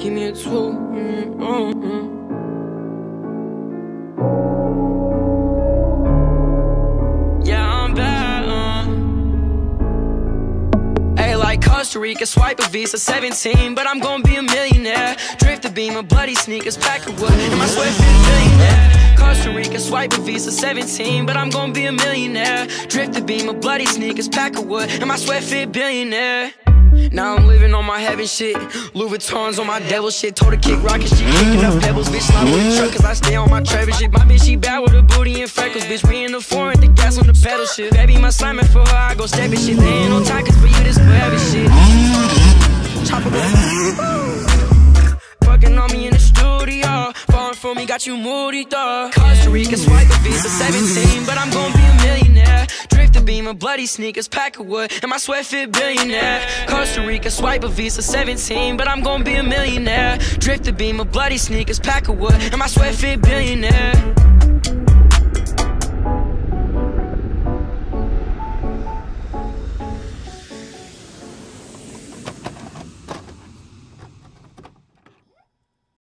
give me a tool. Yeah, I'm bad. Hey, like Costa Rica, swipe a Visa, 17, but I'm gonna be a millionaire. Drift the beam of bloody sneakers, pack of wood, and my sweat fit a billionaire. Costa Rica, swipe a Visa, 17, but I'm gonna be a millionaire. Drift the beam of bloody sneakers, pack of wood, and my sweat fit billionaire. Now I'm living on my heaven shit. Louis Vuittons on my devil shit. Told her kick rocket, she kicking up pebbles. Bitch, slide with the truck, cause I stay on my Trevor shit. My bitch, she bad with her booty and freckles. Bitch, we in the foreign, the gas on the pedal shit. Baby, my slamming for her, I go stepping shit. There ain't no time, cause for you, this forever shit. Chopper go. Fucking on me in the studio. Falling for me, got you moody, dog. Costa Rica, swipe a Visa, 17, but I'm gonna be a millionaire. Drift the beam of bloody sneakers, pack of wood, and my sweat fit billionaire. Costa Rica, swipe a Visa, 17, but I'm gonna be a millionaire. Drift the beam of bloody sneakers, pack of wood, and my sweat fit billionaire.